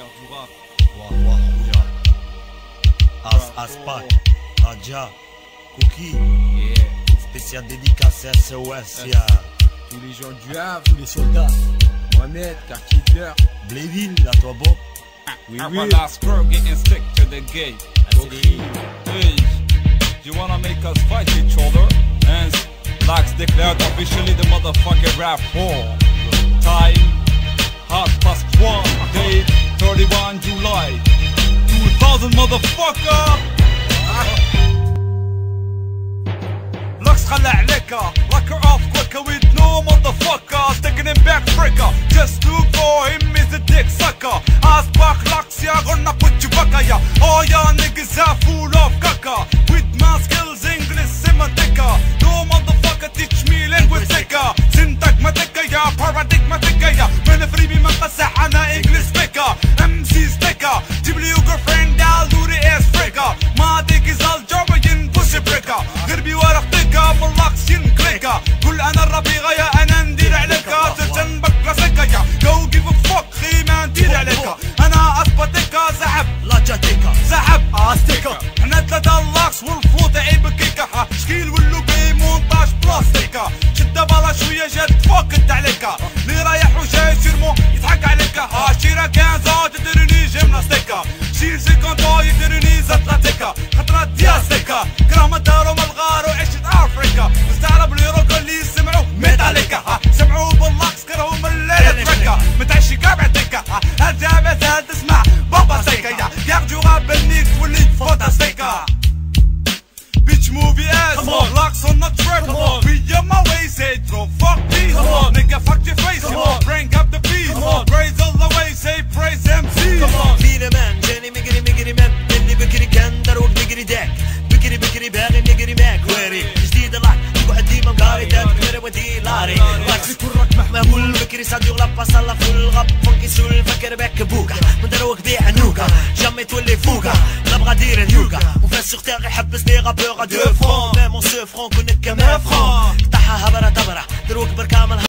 meilleur du rap. Wah wah Rouya, Aspak, Raja, Cookie, Yeah. spécial dédicace SOS, y'a Tous les gens du Havre, tous les soldats. Mohamed, quartier d'heure. Bléville, la toi bon. Oui, I oui. run that screw getting stick to the gate. Okay. Hey, you wanna make us fight each other? And Lax declared officially the motherfucking rap war. Time, 1:30, date 31 July 2000 motherfucker. Lax خلى عليك like her off quicker with no motherfuckers taking him back quicker. Just look for him is a dick sucker. Aspak Lax ya gonna put you back ya. Oh ya niggas are full of caca. With my skills English semantica. No motherfucker teach me linguistica. Syntagmatica ya paradigmatica ya. من فريبي ما قسح انا English speaker. MC sticker جيب لي girlfriend دال دوري اس فريكا. ما ديك زال جوبين بوش بريكا. غربي ورق تيكا من لاكس ينكليكا. قول انا الربيغة يا انا ندير عليك. تجنبك راسكا يا جو جيف فوك خي ما ندير عليك. انا اثبتك سحب لا جاتيكا سحب استيكا. احنا ثلاثة اللاكس والفلوطة عيب كيكا. شكيل واللوبي مونتاج بلاستيكا. شدة بالا شوية جات فوق انت عليكا. اللي رايح وجاي سيرمو يضحك عليكا. شيرا كانزا تدرني جيمناستيكا. شيل سيكونتو يدرني زاتلاتيكا. خطرات دياستيكا. كرامة دارو مالغارو عيشة افريكا. مستعرب اليوروكو اللي يسمعوا ميتاليكا. سمعوا باللاكس كرهوا من الليلة فريكا. متعشي كابعتيكا. هالجامعة زاد تسمع بابا سيكا. يرجو غاب النيك تولي فانتاستيكا. Bitch movie ass, Come on. locks on the track. Come on. Be on my way, say don't fuck me. Come on. Nigga fuck your face. Come on. Bring up the beat. Come on. Praise all the way, say praise MC. Come on. فينا مان جاني مقري مان اللي بكري كان دروك نقري داك بكري باغي نقري معاك واري جديد لاك نقعد ديما مقاري داك كبيرة ودي لاري لاكس كرك محمول بكري صاديو لابا صلا فل غب فنكي سول فكر باك بوكا من دروك بيع نوكا جامي تولي فوكا نبغى دير اليوكا وفاس سوغ تاغي حبسني غابوغ ا دو فرون ميم اون سو فرون كونك كما فرون قطعها هبرة دروك بركامل